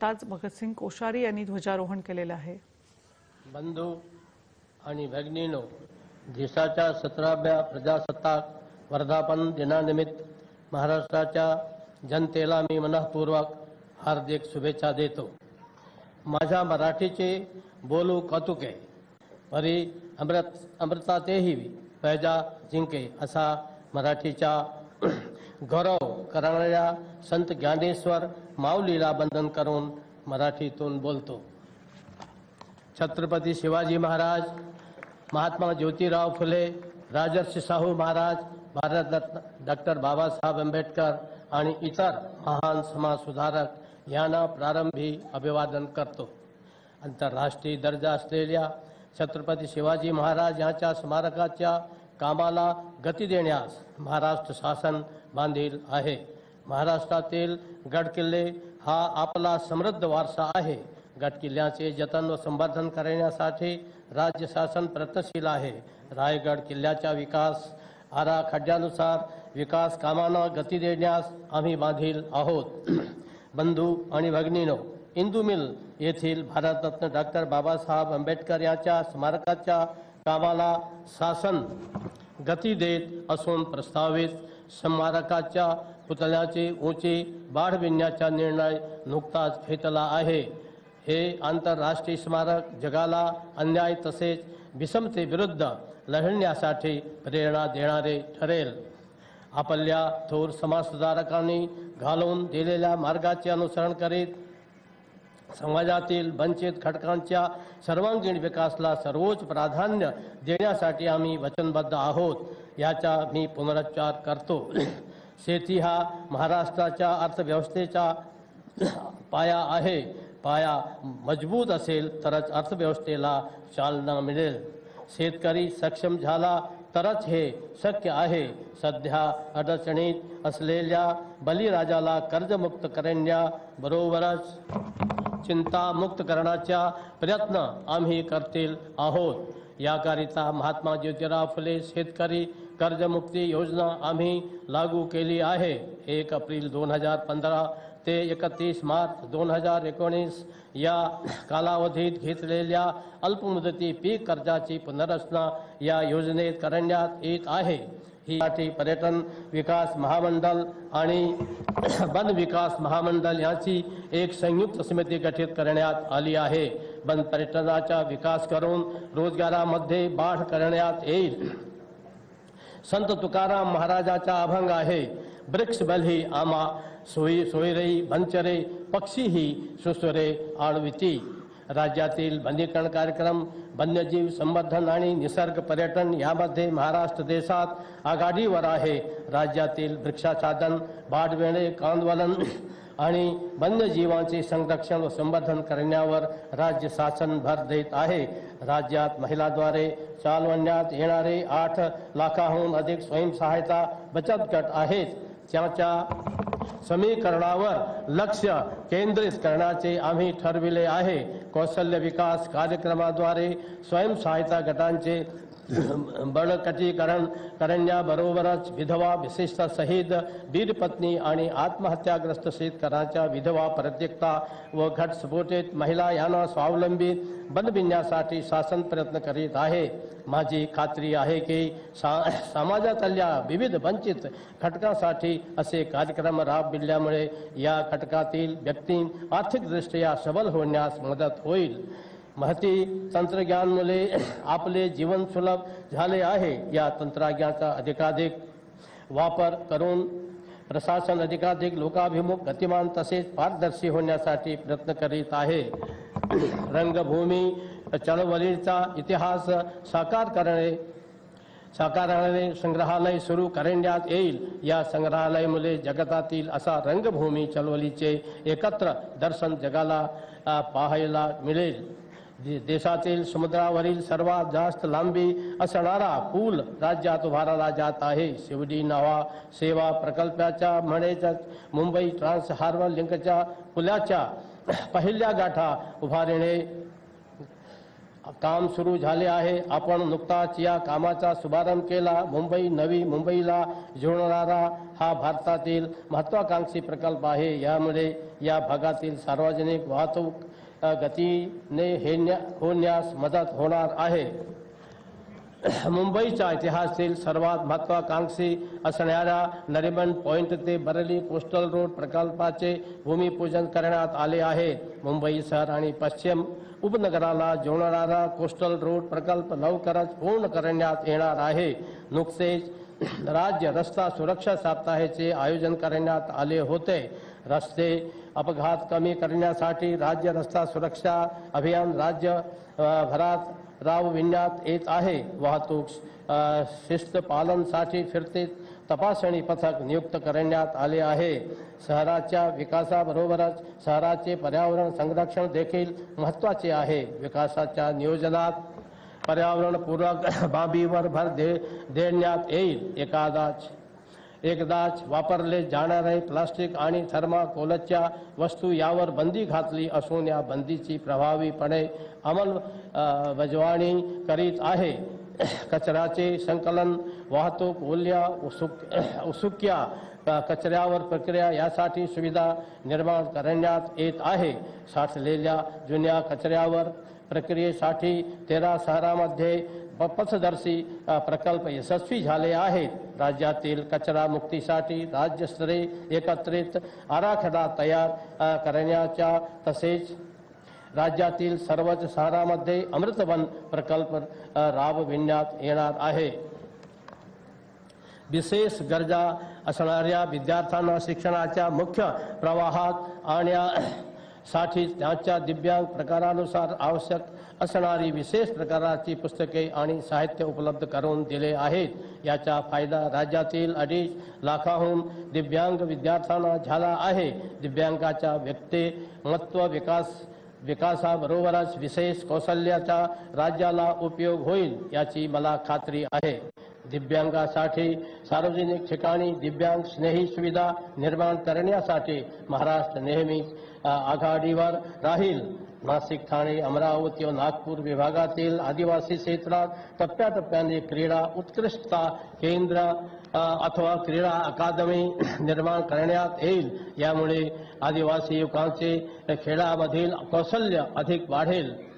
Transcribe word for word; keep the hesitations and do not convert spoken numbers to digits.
नुकताच भगतसिंग कोश्यारी यांनी ध्वजारोहण केलेलं आहे। बंधू आणि भगिनींनो, देशाच्या सतराव्या प्रजासत्ताक वर्धापन दिनानिमित्त महाराष्ट्राच्या जनतेला मी मनःपूर्वक हार्दिक शुभेच्छा देतो। माझ्या मराठीचे बोलू कौतुके परी अमृत अमृतातेही पैजा जिंके असा मराठीचा गौरव करणाऱ्या संत ज्ञानेश्वर माऊलीला वंदन करून मराठीतून बोलतो। छत्रपती शिवाजी महाराज, महात्मा ज्योतिराव फुले, राजर्षी शाहू महाराज, भारतरत्न डॉक्टर बाबासाहेब आंबेडकर आणि इतर महान समाजसुधारक यांना प्रारंभी अभिवादन करतो। आंतरराष्ट्रीय दर्जा असलेल्या छत्रपती शिवाजी महाराज यांच्या स्मारकाच्या कामाला गती देण्यास महाराष्ट्र शासन बांधील आहे। महाराष्ट्रातील गडकिल्ले हा आपला समृद्ध वारसा आहे। गडकिल्ल्याचे जतन व संवर्धन करण्यासाठी राज्य शासन प्रयत्नशील आहे। रायगड किल्ल्याच्या विकास आराखड्यानुसार विकास कामांना गती देण्यास आम्ही बांधील आहोत। बंधू आणि भगिनींनो, इंदू मिल येथील भारतरत्न डॉक्टर बाबासाहेब आंबेडकर यांच्या स्मारकाच्या कामाला शासन गती देत असून प्रस्तावित स्मारकाच्या पुतळ्याची उंची वाढविण्याचा निर्णय नुकताच घेतला आहे। हे आंतरराष्ट्रीय स्मारक जगाला अन्याय तसेच विषमतेविरुद्ध लढण्यासाठी प्रेरणा देणारे ठरेल। आपल्या थोर समाजसुधारकांनी घालून दिलेल्या मार्गाचे अनुसरण करीत समाजातील वंचित घटकांच्या सर्वांगीण विकासाला सर्वोच्च प्राधान्य देण्यासाठी आम्ही वचनबद्ध आहोत, याचा मी पुनरुच्चार करतो। शेती हा महाराष्ट्राच्या अर्थव्यवस्थेचा पाया आहे। पाया मजबूत असेल तरच अर्थव्यवस्थेला चालना मिळेल। शेतकरी सक्षम झाला तरच हे शक्य आहे। सध्या अडचणीत असलेल्या बळीराजाला कर्जमुक्त करण्याबरोबरच चिंतामुक्त करण्याचा प्रयत्न आम्ही करतील आहोत। याकरिता महात्मा ज्योतिराव फुले शेतकरी कर्जमुक्ती योजना आम्ही लागू केली आहे। एक एप्रिल दोन हजार पंधरा ते एकतीस मार्च दोन हजार एकोणीस या कालावधीत घेतलेल्या अल्पमुदती पीक कर्जाची पुनर्रचना या योजनेत करण्यात येत आहे। ही पर्यटन विकास महामंडळ आणि वन विकास महामंडळ यांची एक संयुक्त समिती गठीत करण्यात आली आहे। वन पर्यटनाचा विकास करून रोजगारामध्ये वाढ करण्यात येईल। संत तुकाराम महाराजाचा अभंग आहे, वृक्ष बलही आमा सोयी सोयरे वंचरे पक्षी ही सुसुरे आळविती। राज्यातील वनीकरण कार्यक्रम, वन्यजीव संवर्धन आणि निसर्ग पर्यटन यामध्ये महाराष्ट्र देशात आघाडीवर आहे। राज्यातील वृक्षाच्छादन वाढविणे, कांदवलन आणि वन्यजीवांचे संरक्षण व संवर्धन करण्यावर राज्य शासन भर देत आहे। राज्यात महिलांद्वारे चालवण्यात येणारे आठ लाखाहून अधिक स्वयंसहायता बचत गट आहेत। त्याच्या समीकरणावर लक्ष केंद्रित करण्याचे आम्ही ठरविले आहे। कौशल्य विकास कार्यक्रमाद्वारे स्वयंसहायता गटांचे बळकटीकरण करण्याबरोबरच विधवा, विशेषतः शहीद, वीरपत्नी आणि आत्महत्याग्रस्त शेतकऱ्यांच्या विधवा, परित्यक्ता व घटस्फोटित महिला यांना स्वावलंबी बनविण्यासाठी शासन प्रयत्न करीत आहे। माझी खात्री आहे की सा समाजातल्या विविध वंचित घटकांसाठी असे कार्यक्रम राबविल्यामुळे या घटकातील व्यक्ती आर्थिकदृष्ट्या सबल होण्यास मदत होईल। माहिती तंत्रज्ञानामुळे आपले जीवन सुलभ झाले आहे। या तंत्रज्ञानाचा अधिकाधिक वापर करून प्रशासन अधिकाधिक लोकाभिमुख, गतिमान तसेच पारदर्शी होण्यासाठी प्रयत्न करीत आहे। रंगभूमी चळवळीचा इतिहास साकार करणे साकारणारे संग्रहालय सुरू करण्यात येईल। या संग्रहालयामुळे जगतातील असा रंगभूमी चळवळीचे एकत्र दर्शन जगाला पाहायला मिळेल। देशातील समुद्रावरील सर्वात जास्त लांबी असणारा पूल राज्यात उभारला जात आहे। शिवडी नावा सेवा प्रकल्पाच्या म्हणजेच मुंबई ट्रान्स हार्बर लिंकच्या पुलाच्या पहिल्या गाठा उभारणे काम सुरू झाले आहे। आपण नुकताच या कामाचा शुभारंभ केला। मुंबई नवी मुंबईला जोडणारा हा भारतातील महत्त्वाकांक्षी प्रकल्प आहे. यामुळे या भागातील सार्वजनिक वाहतूक अ, गतीने हेन्या होण्यास मदत होणार आहे. मुंबईच्या इतिहासातील सर्वात महत्त्वाकांक्षी असणाऱ्या नरिमन पॉइंट ते बरेली कोस्टल रोड प्रकल्पाचे भूमिपूजन करण्यात आले आहे. मुंबई शहर आणि पश्चिम उपनगराला जोडणारा कोस्टल रोड प्रकल्प लवकरच पूर्ण करण्यात येणार आहे. नुकतेच राज्य रस्ता सुरक्षा सप्ताहाचे आयोजन करण्यात आले होते. रस्ते अपघात कमी करण्यासाठी राज्य रस्ता सुरक्षा अभियान राज्य अ, भरात राबविण्यात येत आहे. वाहतूक अ, शिस्त पालनासाठी फिरते तपासणी पथक नियुक्त करण्यात आले आहे. शहराच्या विकासाबरोबरच शहराचे पर्यावरण संरक्षण देखील महत्त्वाचे आहे. विकासाच्या नियोजनात पर्यावरणपूरक बाबीवर भर दे देण्यात येईल. एखादाच एकदाच वापरले जाणारे प्लास्टिक आणि थर्माकोलच्या वस्तू यावर बंदी घातली असून या बंदीची प्रभावीपणे अंमलबजावणी करीत आहे. कचऱ्याचे संकलन, वाहतूक, ओल्या सुक सुक्या कचऱ्यावर प्रक्रिया यासाठी सुविधा निर्माण करण्यात येत आहे. साठलेल्या जुन्या कचऱ्यावर प्रक्रियेसाठी तेरा शहरांमध्ये पथदर्शी प्रकल्प यशस्वी झाले आहेत. राज्यातील कचरा मुक्तीसाठी राज्यस्तरीय एकत्रित आराखडा तयार करण्याच्या तसेच राज्यातील सर्वच शहरांमध्ये अमृतवन प्रकल्प राबविण्यात येणार आहे. विशेष गरजा असणाऱ्या विद्यार्थ्यांना शिक्षणाच्या मुख्य प्रवाहात आणण्यासाठी त्यांच्या दिव्यांग प्रकारानुसार आवश्यक असणारी विशेष प्रकाराची पुस्तके आणि साहित्य उपलब्ध करून दिले आहेत. याचा फायदा राज्यातील अडीच लाखाहून दिव्यांग विद्यार्थ्यांना झाला आहे. दिव्यांगाच्या व्यक्तिमत्व विकास विकासाबरोबरच विशेष कौशल्याचा राज्याला उपयोग होईल याची मला खात्री आहे. दिव्यांगासाठी सार्वजनिक ठिकाणी दिव्यांग स्नेही सुविधा निर्माण करण्यासाठी महाराष्ट्र नेहमीच आघाडीवर राहील. नाशिक, ठाणे, अमरावती व नागपूर विभागातील आदिवासी क्षेत्रात टप्प्याटप्प्याने क्रीडा उत्कृष्टता केंद्र अथवा क्रीडा अकादमी निर्माण करण्यात येईल. यामुळे आदिवासी युवकांचे खेळामधील कौशल्य अधिक वाढेल.